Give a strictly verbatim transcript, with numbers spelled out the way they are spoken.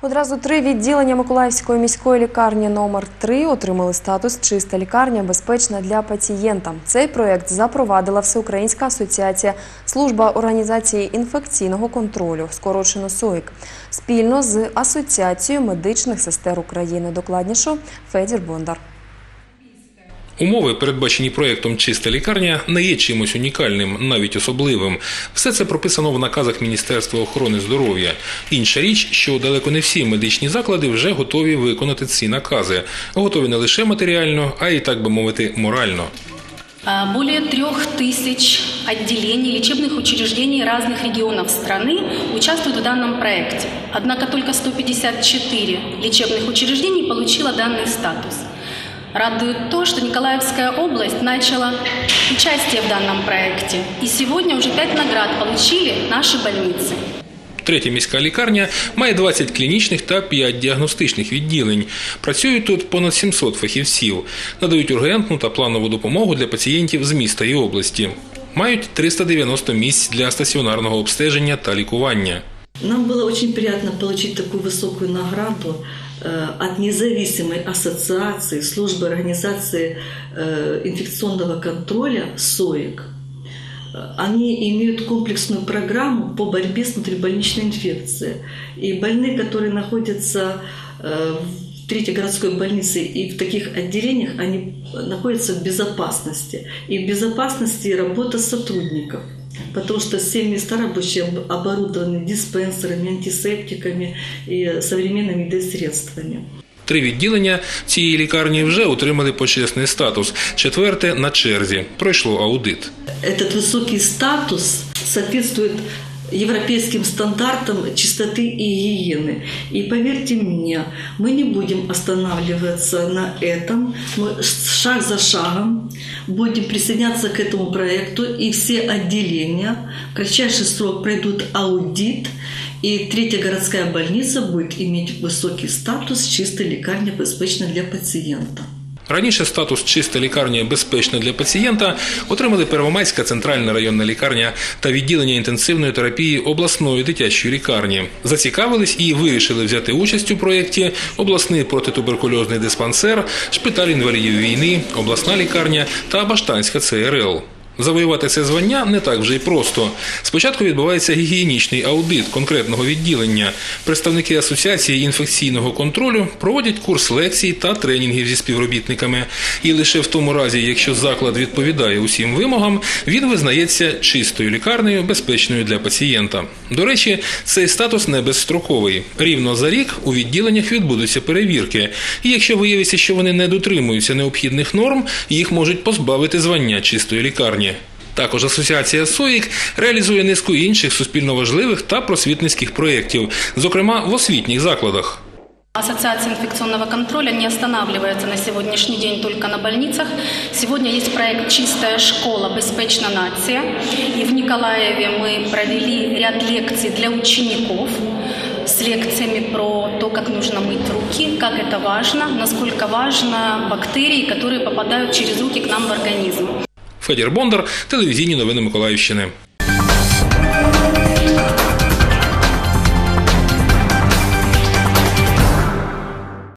Одразу три відділення Миколаївської міської лікарні номер три отримали статус «Чиста лікарня, безпечна для пацієнта». Цей проєкт запровадила Всеукраїнська асоціація «Служба організації інфекційного контролю», скорочено СОІК, спільно з Асоціацією медичних сестер України. Докладніше Федір Бондар. Умови, передбачені проєктом «Чиста лікарня», не є чимось унікальним, навіть особливим. Все це прописано в наказах Міністерства охорони здоров'я. Інша річ, що далеко не всі медичні заклади вже готові виконати ці накази. Готові не лише матеріально, а й, так би мовити, морально. Более трех тысяч отделений, лечебных учреждений разных регионов страны участвуют в данном проекте. Однако только сто пятьдесят четыре лечебных учреждений получило данный статус. Радует то, что Николаевская область начала участие в данном проекте. И сегодня уже пять наград получили наши больницы. Третя міська лікарня має двадцять клінічних та п'ять діагностичних відділень. Працюють тут понад сімсот фахівців. Надають ургентну та планову допомогу для пацієнтів з міста і області. Мають триста дев'яносто місць для стаціонарного обстеження та лікування. Нам было очень приятно получить такую высокую награду от независимой ассоциации службы организации инфекционного контроля СОИК. Они имеют комплексную программу по борьбе с внутрибольничной инфекцией. И больные, которые находятся в третьей городской больнице и в таких отделениях, они находятся в безопасности. И в безопасности работа сотрудников. Потому что все места рабочие оборудованы диспенсерами, антисептиками и современными ай ди-средствами. Три відділення цієї лікарні вже отримали почесний статус. Четверте на черзі. Пройшло аудит. Этот высокий статус соответствует европейским стандартам чистоты и гигиены. И поверьте мне, мы не будем останавливаться на этом. Мы шаг за шагом будем присоединяться к этому проекту, и все отделения в кратчайший срок пройдут аудит, и третья городская больница будет иметь высокий статус «Чистая лікарня, безпечна для пацієнта». Раніше статус «Чиста лікарня, безпечна для пацієнта» отримали Первомайська центральна районна лікарня та відділення інтенсивної терапії обласної дитячої лікарні. Зацікавились і вирішили взяти участь у проєкті обласний протитуберкульозний диспансер, шпиталь інвалідів війни, обласна лікарня та Баштанська це ер ел. Завоювати це звання не так вже й просто. Спочатку відбувається гігієнічний аудит конкретного відділення. Представники Асоціації інфекційного контролю проводять курс лекцій та тренінгів зі співробітниками. І лише в тому разі, якщо заклад відповідає усім вимогам, він визнається чистою лікарнею, безпечною для пацієнта. До речі, цей статус не безстроковий. Рівно за рік у відділеннях відбудуться перевірки. І якщо виявиться, що вони не дотримуються необхідних норм, їх можуть позбавити звання чистої лікарні. Також Асоціація СОІК реалізує низку інших суспільно важливих та просвітницьких проєктів, зокрема в освітніх закладах. Ассоциация инфекционного контроля не останавливается на сегодняшний день только на больницах. Сегодня есть проект «Чистая школа, безпечна нация». И в Николаеве мы провели ряд лекций для учеников с лекциями про то, как нужно мыть руки, как это важно, насколько важно бактерии, которые попадают через руки к нам в организм. Федір Бондар, телевізійні новини Миколаївщини.